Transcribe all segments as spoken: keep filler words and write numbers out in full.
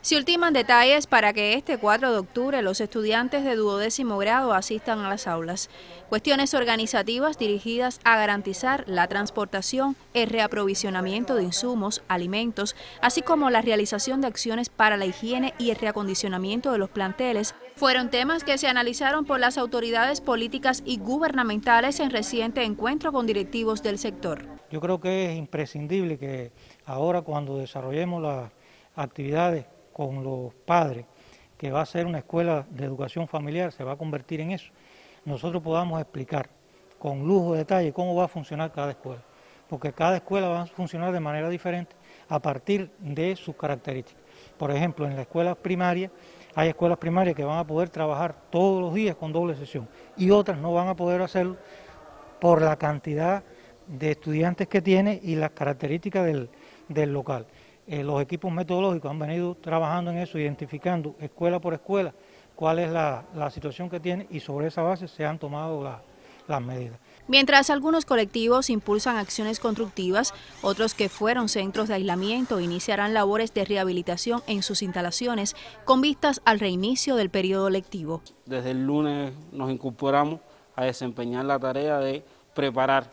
Se ultiman detalles para que este cuatro de octubre los estudiantes de duodécimo grado asistan a las aulas. Cuestiones organizativas dirigidas a garantizar la transportación, el reaprovisionamiento de insumos, alimentos, así como la realización de acciones para la higiene y el reacondicionamiento de los planteles, fueron temas que se analizaron por las autoridades políticas y gubernamentales en reciente encuentro con directivos del sector. Yo creo que es imprescindible que ahora, cuando desarrollemos las actividades con los padres, que va a ser una escuela de educación familiar, se va a convertir en eso, nosotros podamos explicar con lujo de detalle cómo va a funcionar cada escuela, porque cada escuela va a funcionar de manera diferente a partir de sus características. Por ejemplo, en la escuela primaria, hay escuelas primarias que van a poder trabajar todos los días con doble sesión y otras no van a poder hacerlo por la cantidad de estudiantes que tiene y las características del, del local. Eh, los equipos metodológicos han venido trabajando en eso, identificando escuela por escuela cuál es la, la situación que tiene y sobre esa base se han tomado la, las medidas. Mientras algunos colectivos impulsan acciones constructivas, otros que fueron centros de aislamiento iniciarán labores de rehabilitación en sus instalaciones con vistas al reinicio del periodo lectivo. Desde el lunes nos incorporamos a desempeñar la tarea de preparar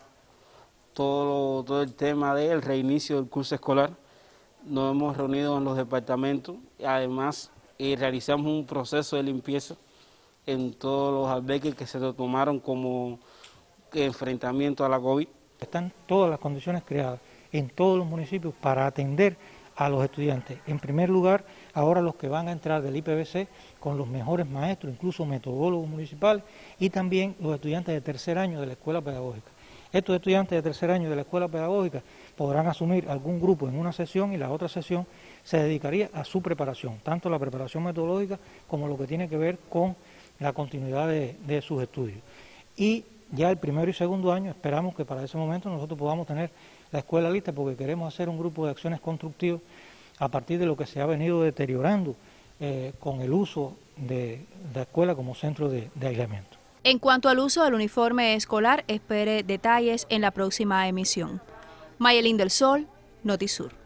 todo, todo el tema del reinicio del curso escolar. Nos hemos reunido en los departamentos y además eh, realizamos un proceso de limpieza en todos los albergues que se tomaron como enfrentamiento a la COVID. Están todas las condiciones creadas en todos los municipios para atender a los estudiantes. En primer lugar, ahora los que van a entrar del I P B C con los mejores maestros, incluso metodólogos municipales, y también los estudiantes de tercer año de la escuela pedagógica. Estos estudiantes de tercer año de la escuela pedagógica podrán asumir algún grupo en una sesión y la otra sesión se dedicaría a su preparación, tanto la preparación metodológica como lo que tiene que ver con la continuidad de, de sus estudios. Y ya el primero y segundo año esperamos que para ese momento nosotros podamos tener la escuela lista, porque queremos hacer un grupo de acciones constructivas a partir de lo que se ha venido deteriorando eh, con el uso de la escuela como centro de, de aislamiento. En cuanto al uso del uniforme escolar, espere detalles en la próxima emisión. Mayelín del Sol, Notisur.